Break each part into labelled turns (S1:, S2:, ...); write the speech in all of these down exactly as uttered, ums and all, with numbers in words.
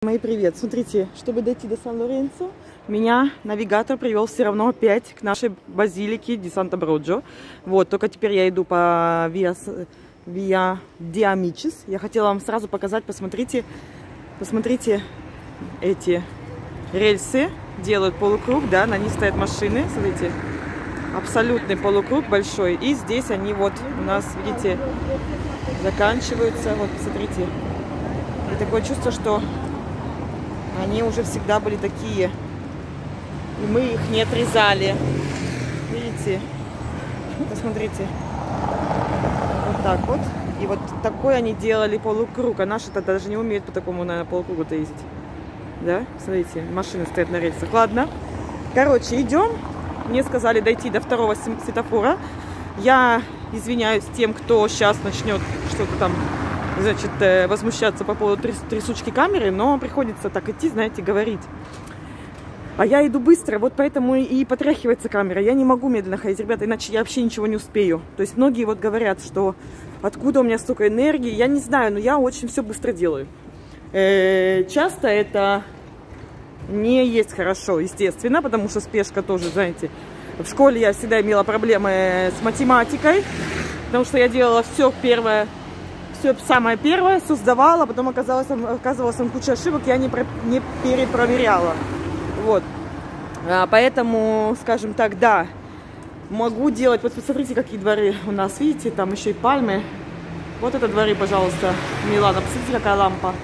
S1: Мои привет! Смотрите, чтобы дойти до Сан-Лоренцо, меня навигатор привел все равно опять к нашей базилике Ди Санта-Броджо. Вот, только теперь я иду по Виа, Виа Ди Амичис. Я хотела вам сразу показать, посмотрите, посмотрите эти рельсы, делают полукруг, да, на них стоят машины, смотрите, абсолютный полукруг большой. И здесь они вот у нас, видите, заканчиваются, вот, посмотрите. И такое чувство, что они уже всегда были такие. И мы их не отрезали. Видите? Посмотрите. Вот так вот. И вот такой они делали полукруг. А наши-то даже не умеют по такому, наверное, полукругу-то ездить. Да? Смотрите, машины стоят на рельсах. Ладно. Короче, идем. Мне сказали дойти до второго светофора. Я извиняюсь тем, кто сейчас начнет что-то там, значит, возмущаться по поводу трясучки камеры, но приходится так идти, знаете, говорить. А я иду быстро, вот поэтому и потряхивается камера. Я не могу медленно ходить, ребята, иначе я вообще ничего не успею. То есть многие вот говорят, что откуда у меня столько энергии, я не знаю, но я очень все быстро делаю. Э-э, часто это не есть хорошо, естественно, потому что спешка тоже, знаете. В школе я всегда имела проблемы с математикой, потому что я делала все первое. Все самое первое, все сдавала, потом оказалось, оказывалось там куча ошибок, я не, про, не перепроверяла. Вот. А, поэтому, скажем так, да, могу делать. Вот посмотрите, какие дворы у нас, видите, там еще и пальмы. Вот это дворы, пожалуйста, Милана. Посмотрите, какая лампа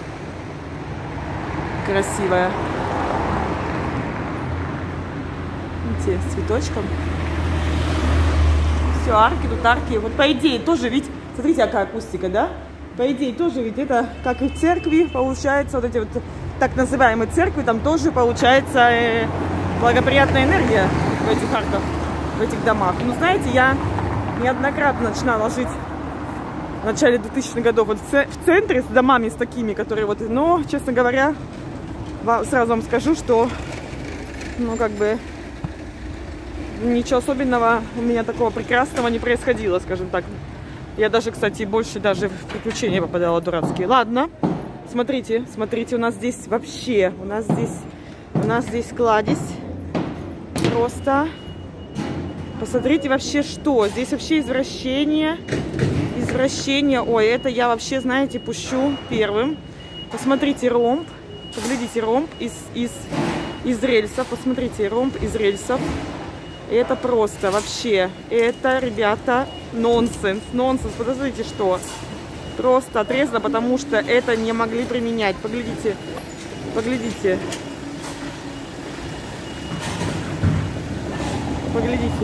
S1: красивая. Видите, с цветочком. Все, арки, тут арки. Вот по идее тоже, видите, смотрите, какая акустика, да? По идее, тоже ведь это, как и в церкви, получается, вот эти вот так называемые церкви, там тоже получается э, благоприятная энергия в этих арках, в этих домах. Ну, знаете, я неоднократно начинала жить в начале двухтысячных годов вот в центре с домами с такими, которые вот, но, честно говоря, сразу вам скажу, что, ну, как бы, ничего особенного у меня такого прекрасного не происходило, скажем так. Я даже, кстати, больше даже в приключения попадала дурацкие. Ладно, смотрите, смотрите, у нас здесь вообще, у нас здесь, у нас здесь кладезь. Просто, посмотрите вообще что. Здесь вообще извращение, извращение. Ой, это я вообще, знаете, пущу первым. Посмотрите ромб, поглядите ромб из, из, из рельсов. Посмотрите ромб из рельсов. Это просто вообще, это, ребята, нонсенс, нонсенс. Подождите, что? Просто отрезано, потому что это не могли применять. Поглядите, поглядите. Поглядите.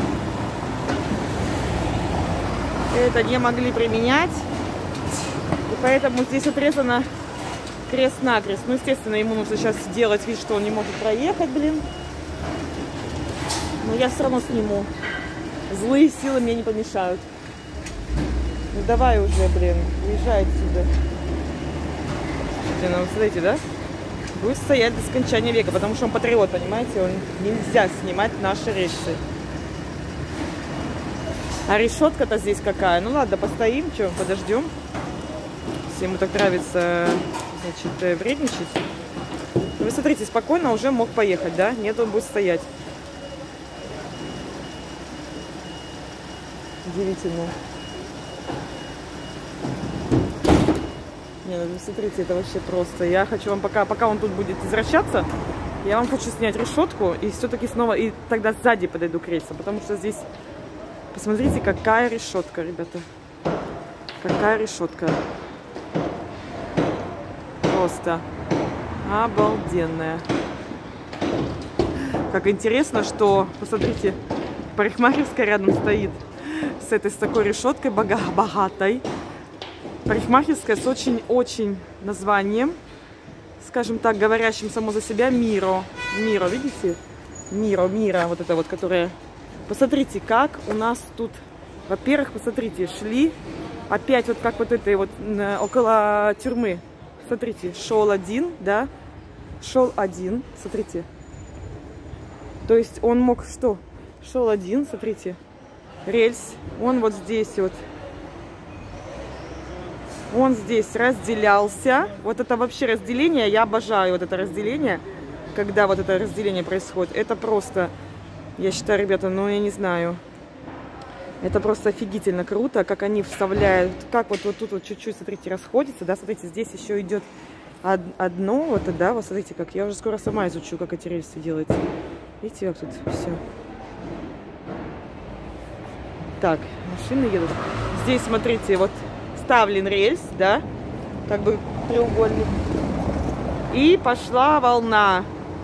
S1: Это не могли применять. И поэтому здесь отрезано крест-накрест. Ну, естественно, ему нужно сейчас сделать вид, что он не может проехать, блин. Но я все равно сниму. Злые силы мне не помешают. Ну давай уже, блин, уезжай отсюда. Ну, смотрите, да? Будет стоять до скончания века, потому что он патриот, понимаете? Он нельзя снимать наши рельсы. А решетка-то здесь какая? Ну ладно, постоим, что, подождем. Если ему так нравится, значит, вредничать. Вы смотрите, спокойно уже мог поехать, да? Нет, он будет стоять. Удивительно. Не, ну смотрите, это вообще просто. Я хочу вам, пока, пока он тут будет возвращаться, я вам хочу снять решетку и все-таки снова, и тогда сзади подойду к рельсам, потому что здесь, посмотрите, какая решетка, ребята. Какая решетка. Просто обалденная. Как интересно, что, посмотрите, парикмахерская рядом стоит. С этой, с такой решеткой богатой. Парикмахерская с очень-очень названием, скажем так, говорящим само за себя, Миро. Миро, видите? Миро, Мира, вот это вот, которая... Посмотрите, как у нас тут, во-первых, посмотрите, шли опять вот как вот этой вот около тюрьмы. Смотрите, шел один, да? Шел один, смотрите. То есть он мог что? Шел один, смотрите. Рельс, он вот здесь вот Он здесь разделялся. Вот это вообще разделение, я обожаю вот это разделение, когда вот это разделение происходит. Это просто, я считаю, ребята, ну я не знаю, это просто офигительно круто, как они вставляют, как вот, вот тут вот чуть-чуть, смотрите, расходится, да, смотрите, здесь еще идет одно, вот, да, вот смотрите, как я уже скоро сама изучу, как эти рельсы делаются. Видите, как тут все. Так, машины едут. Здесь, смотрите, вот вставлен рельс, да, как бы треугольник. И пошла волна.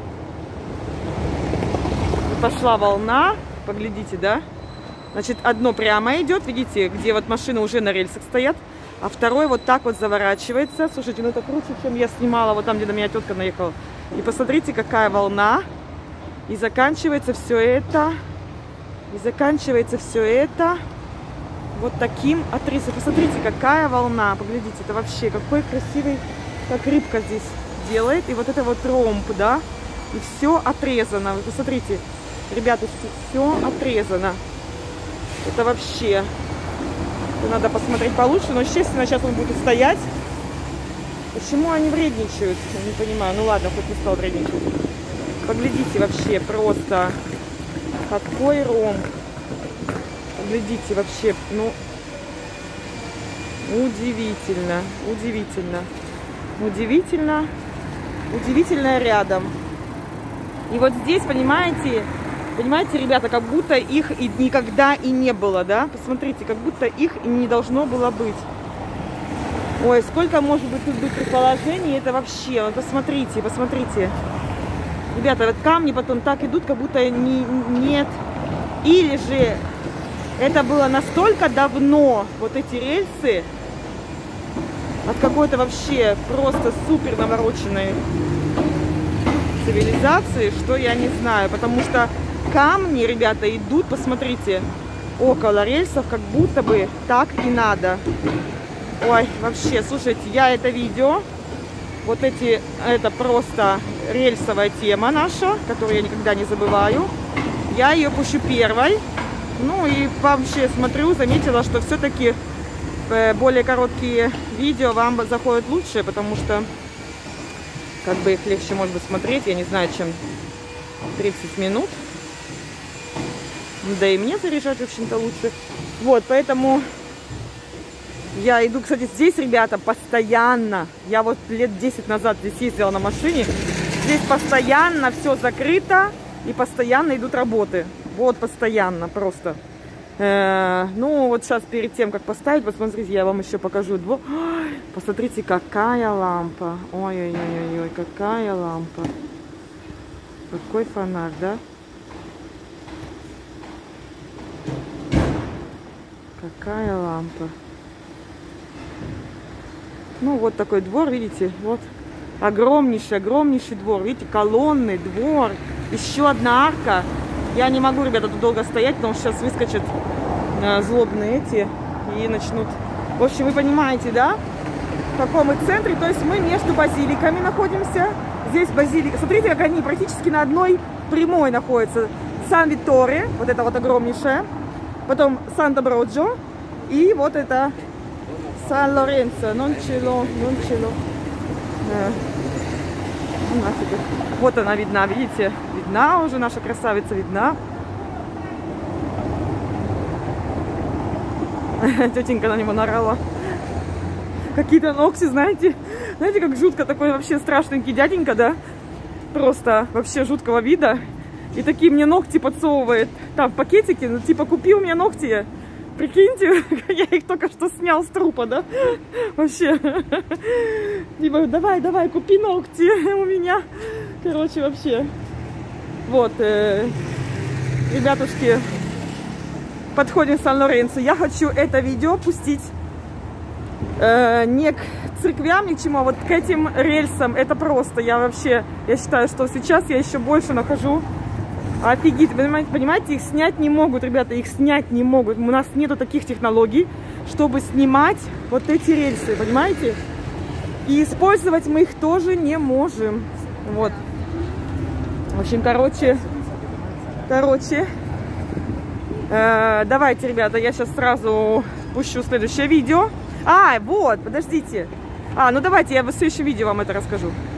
S1: И пошла волна, поглядите, да. Значит, одно прямо идет, видите, где вот машины уже на рельсах стоят, а второй вот так вот заворачивается. Слушайте, ну это круче, чем я снимала вот там, где на меня тетка наехала. И посмотрите, какая волна. И заканчивается все это, и заканчивается все это вот таким отрезом. Посмотрите, какая волна, поглядите, это вообще какой красивый, как рыбка здесь делает. И вот это вот ромб, да, и все отрезано. Вы посмотрите, ребятушки, все отрезано. Это вообще, это надо посмотреть получше, но, естественно, сейчас он будет стоять. Почему они вредничают? Я не понимаю. Ну ладно, хоть не стал вредничать. Поглядите вообще, просто какой ромб. Поглядите вообще, ну, удивительно, удивительно, удивительно, удивительно рядом. И вот здесь, понимаете, понимаете, ребята, как будто их и никогда и не было, да? Посмотрите, как будто их и не должно было быть. Ой, сколько может быть тут быть предположений, это вообще, вот посмотрите, посмотрите. Ребята, вот камни потом так идут, как будто не, нет. Или же это было настолько давно, вот эти рельсы, от какой-то вообще просто супер навороченной цивилизации, что я не знаю. Потому что камни, ребята, идут, посмотрите, около рельсов, как будто бы так и надо. Ой, вообще, слушайте, я это видео, вот эти, это просто рельсовая тема наша, которую я никогда не забываю. Я ее пущу первой. Ну и вообще смотрю, заметила, что все-таки более короткие видео вам заходят лучше, потому что как бы их легче, может быть, смотреть, я не знаю, чем тридцать минут. Да и мне заряжать, в общем-то, лучше. Вот, поэтому я иду, кстати, здесь, ребята, постоянно. Я вот лет десять назад здесь ездила на машине. Здесь постоянно все закрыто и постоянно идут работы. Вот постоянно просто. Э-э, ну вот сейчас перед тем, как поставить, посмотрите, я вам еще покажу двор. Ой, посмотрите, какая лампа. Ой-ой-ой-ой, какая лампа. Какой фонарь, да? Какая лампа. Ну вот такой двор, видите, вот. Огромнейший, огромнейший двор. Видите, колонны, двор. Еще одна арка. Я не могу, ребята, тут долго стоять, потому что сейчас выскочат э, злобные эти и начнут. В общем, вы понимаете, да? В каком мы центре. То есть мы между базиликами находимся. Здесь базилика. Смотрите, как они практически на одной прямой находятся. Сан-Витторе, вот это вот огромнейшее. Потом Санта-Броджо. И вот это Сан-Лоренцо. Нончело, Нончело. Вот она видна, видите? Видна уже, наша красавица видна. Тетенька на него наорала. Какие-то ногти, знаете? Знаете, как жутко, такой вообще страшненький дяденька, да? Просто вообще жуткого вида. И такие мне ногти подсовывает. Там в пакетике, ну типа купи у меня ногти. Прикиньте, я их только что снял с трупа, да? Вообще. Типа, давай, давай, купи ногти у меня. Короче, вообще. Вот, э, ребятушки, подходим к Сан-Лоренцо. Я хочу это видео пустить э, не к церквям, ни к чему, а вот к этим рельсам. Это просто, я вообще, я считаю, что сейчас я еще больше нахожу. Офигеть, понимаете, понимаете, их снять не могут, ребята, их снять не могут. У нас нету таких технологий, чтобы снимать вот эти рельсы, понимаете? И использовать мы их тоже не можем. Вот. В общем, короче, короче, э, давайте, ребята, я сейчас сразу пущу следующее видео. А, вот, подождите. А, ну давайте, я в следующем видео вам это расскажу.